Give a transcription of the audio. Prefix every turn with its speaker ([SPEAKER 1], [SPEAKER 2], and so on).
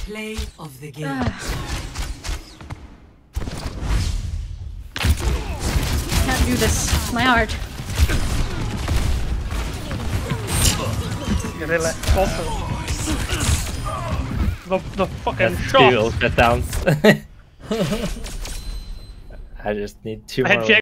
[SPEAKER 1] Play of the game.
[SPEAKER 2] Can't do this. It's my art.
[SPEAKER 3] Really, also. The fucking
[SPEAKER 4] Steal
[SPEAKER 3] shot!
[SPEAKER 4] shutdowns. I just need 2 more.